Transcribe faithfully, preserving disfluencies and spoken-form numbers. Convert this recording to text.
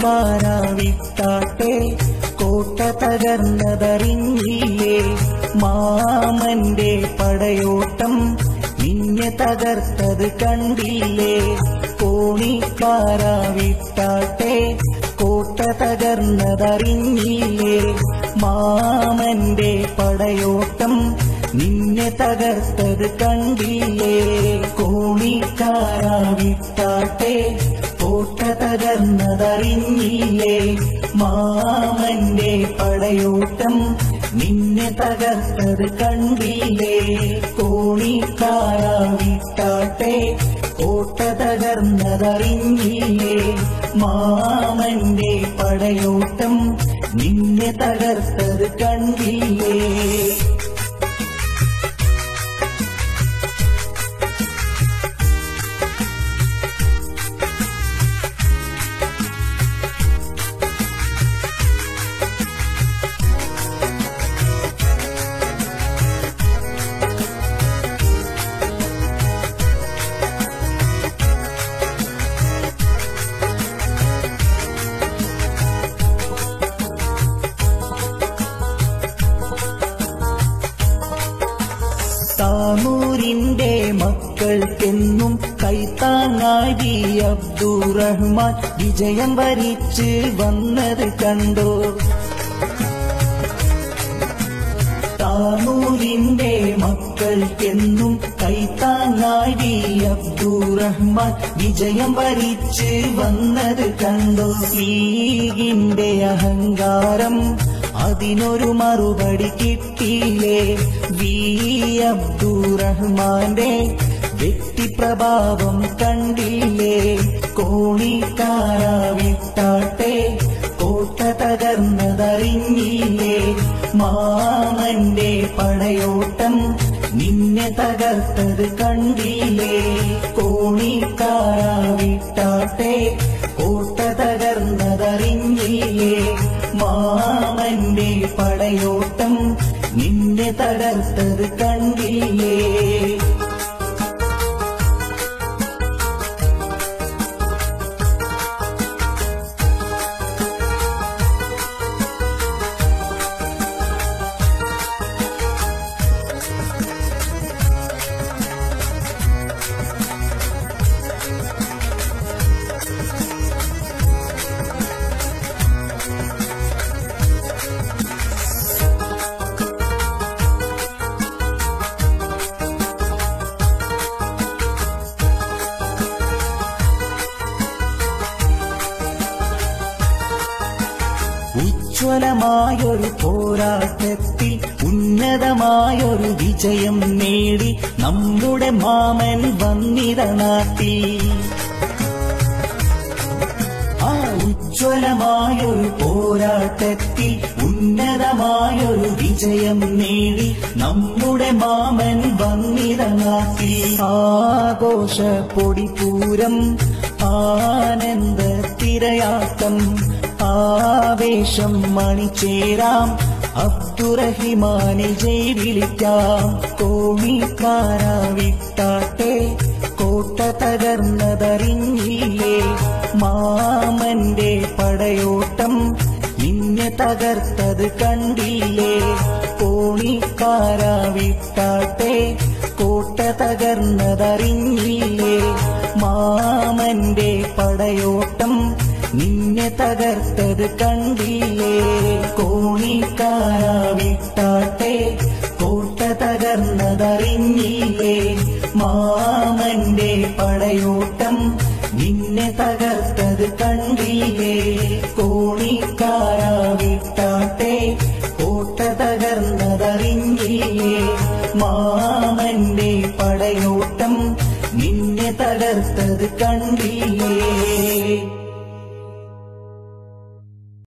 കോണിക്കാരാ വിട്ടാട്ടെ കോട്ട തകർന്നതറിഞ്ഞില്ലേ മാമന്റെ പടയോട്ടം നിന്നെ തകർത്തത് കണ്ടില്ലേ കോണിക്കാരാ വിട്ടാട്ടെ കോട്ട തകർന്നതറിഞ്ഞില്ലേ മാമന്റെ പടയോട്ടം നിന്നെ തകർത്തത് കണ്ടില്ലേ കോണിക്കാരാ വിട്ടാട്ടെ കോട്ട തകർന്നതറിഞ്ഞില്ലേ മാമന്റെ പടയോട്ടം നിന്നെ തകർത്തത് കണ്ടില്ലേ കോണിക്കാരാ വിട്ടാട്ടെ കോട്ട തകർന്നതറിഞ്ഞില്ലേ മാമന്റെ പടയോട്ടം നിന്നെ തകർത്തത് കണ്ടില്ലേ താമൂരിന്റെ മക്കൾക്കെന്നും കൈത്താങ്ങായി അബ്ദുറഹ്മാൻ വിജയം വരിച്ച് വന്നത് കണ്ടോ താമൂരിന്റെ മക്കൾക്കെന്നും കൈത്താങ്ങായി അബ്ദുറഹ്മാൻ വിജയം വരിച്ച് വന്നത് കണ്ടോ ലീഗിന്റെ അഹങ്കാരം അതിനൊരു മറുപടി കിട്ടിയില്ലേ വി അബ്ദുറഹ്മാന്റെ വ്യക്തിപ്രഭാവം കണ്ടില്ലേ കോണിക്കാരാ വിട്ടാട്ടെ കോട്ട തകർന്നതറിഞ്ഞില്ലേ മാമന്റെ പടയോട്ടം നിന്നെ തകർത്തത് കണ്ടില്ലേ കോണിക്കാരാ വിട്ടാട്ടെ കോട്ട തകർന്നതറിഞ്ഞില്ലേ മാമന്റെ പടയോട്ടം നിന്നെ തകർത്തത് കണ്ടില്ലേ ഉജ്ജ്വലമായൊരു പോരാട്ടത്തിൽ ഉന്നതമായൊരു വിജയം നേടി നമ്മുടെ മാമൻ വന്നിത നാട്ടിൽ ആ ഉജ്ജ്വലമായൊരു പോരാട്ടത്തിൽ ഉന്നതമായൊരു വിജയം നേടി നമ്മുടെ മാമൻ വന്നിത നാട്ടിൽ ആഘോഷ പൊടിപൂരം ആനന്ദ തിരയാട്ടം ആവേശം മണിച്ചേരാം അബ്ദുറഹിമാനെ ജയ് വിളിക്കാം കോണിക്കാരാ വിട്ടാട്ടെ കോട്ട തകർന്നതറിഞ്ഞില്ലേ മാമന്റെ പടയോട്ടം നിന്നെ തകർത്തത് കണ്ടില്ലേ കോണിക്കാരാ വിട്ടാട്ടെ കോട്ട തകർന്നതറിഞ്ഞില്ലേ മാമന്റെ പടയോട്ടം നിന്നെ തകർത്തത് കണ്ടില്ലേ കോണിക്കാരാ വിട്ടാട്ടെ കോട്ട തകർന്നതറിഞ്ഞില്ലേ മാമന്റെ പടയോട്ടം നിന്നെ തകർത്തത് കണ്ടില്ലേ കോണിക്കാരാ വിട്ടാട്ടെ കോട്ട തകർന്നതറിഞ്ഞില്ലേ മാമന്റെ പടയോട്ടം നിന്നെ തകർത്തത് കണ്ടില്ലേ